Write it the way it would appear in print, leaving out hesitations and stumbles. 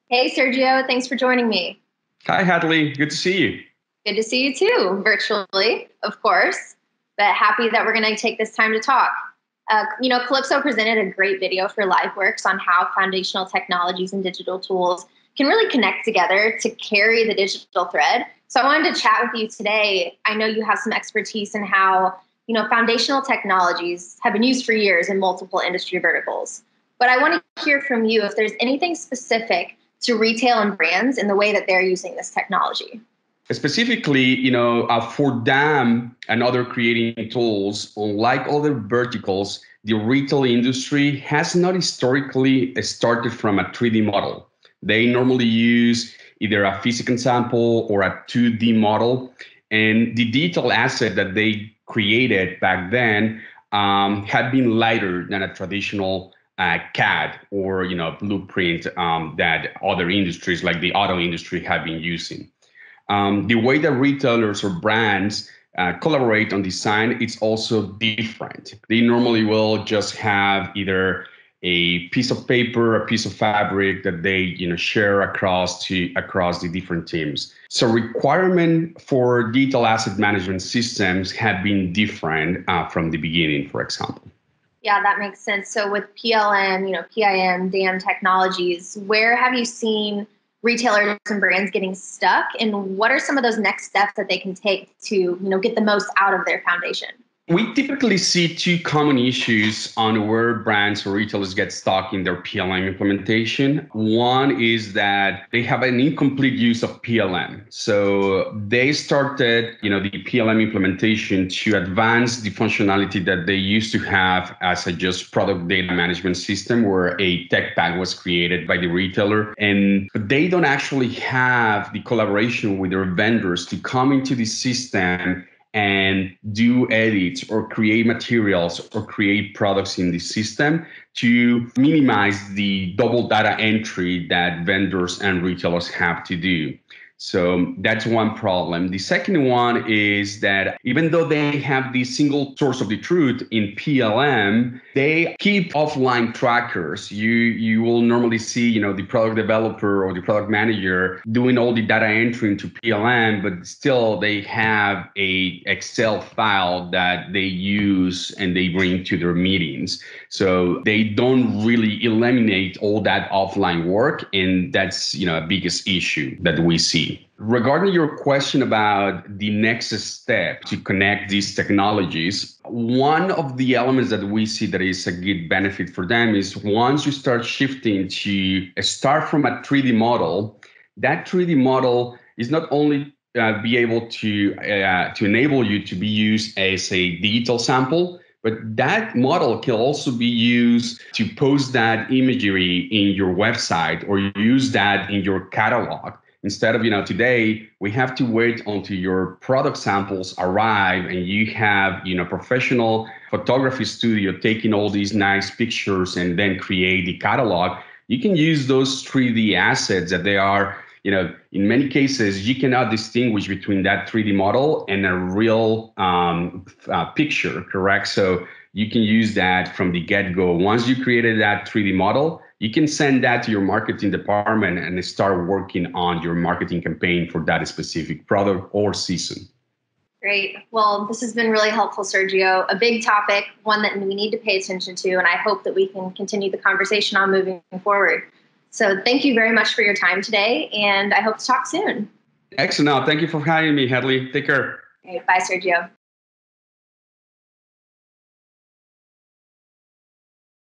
Hey, Sergio, thanks for joining me. Hi, Hadley. Good to see you. Good to see you too, virtually, of course, but happy that we're going to take this time to talk. Calypso presented a great video for LiveWorks on how foundational technologies and digital tools can really connect together to carry the digital thread. So I wanted to chat with you today. I know you have some expertise in how, foundational technologies have been used for years in multiple industry verticals. But I want to hear from you if there's anything specific to retail and brands in the way that they're using this technology. Specifically, for them and other creating tools, unlike other verticals, the retail industry has not historically started from a 3D model. They normally use either a physical sample or a 2D model. And the digital asset that they created back then had been lighter than a traditional CAD or blueprint that other industries like the auto industry have been using. The way that retailers or brands collaborate on design, it's also different. They normally will just have either a piece of paper, a piece of fabric that they share across the different teams. So requirement for digital asset management systems have been different from the beginning, for example. Yeah, that makes sense. So with PLM, PIM, DAM technologies, where have you seen retailers and brands getting stuck, and what are some of those next steps that they can take to get the most out of their foundation? We typically see two common issues on where brands or retailers get stuck in their PLM implementation. One is that they have an incomplete use of PLM. So they started, the PLM implementation to advance the functionality that they used to have as a just product data management system where a tech pack was created by the retailer. And they don't actually have the collaboration with their vendors to come into the system and do edits or create materials or create products in the system to minimize the double data entry that vendors and retailers have to do. So that's one problem. The second one is that even though they have the single source of the truth in PLM, they keep offline trackers. You will normally see, the product developer or the product manager doing all the data entry into PLM, but still they have a Excel file that they use and they bring to their meetings. So they don't really eliminate all that offline work, and that's a biggest issue that we see. Regarding your question about the next step to connect these technologies, one of the elements that we see that is a good benefit for them is once you start shifting to start from a 3D model, that 3D model is not only be able to enable you to be used as a digital sample, but that model can also be used to post that imagery in your website or use that in your catalog. Instead of, today, we have to wait until your product samples arrive and you have, professional photography studio taking all these nice pictures and then create the catalog. You can use those 3D assets that they are, in many cases, you cannot distinguish between that 3D model and a real picture, correct? So you can use that from the get-go. Once you created that 3D model, you can send that to your marketing department and start working on your marketing campaign for that specific product or season. Great. Well, this has been really helpful, Sergio. A big topic, one that we need to pay attention to, and I hope that we can continue the conversation on moving forward. So thank you very much for your time today, and I hope to talk soon. Excellent. Thank you for having me, Hadley. Take care. All right, bye, Sergio.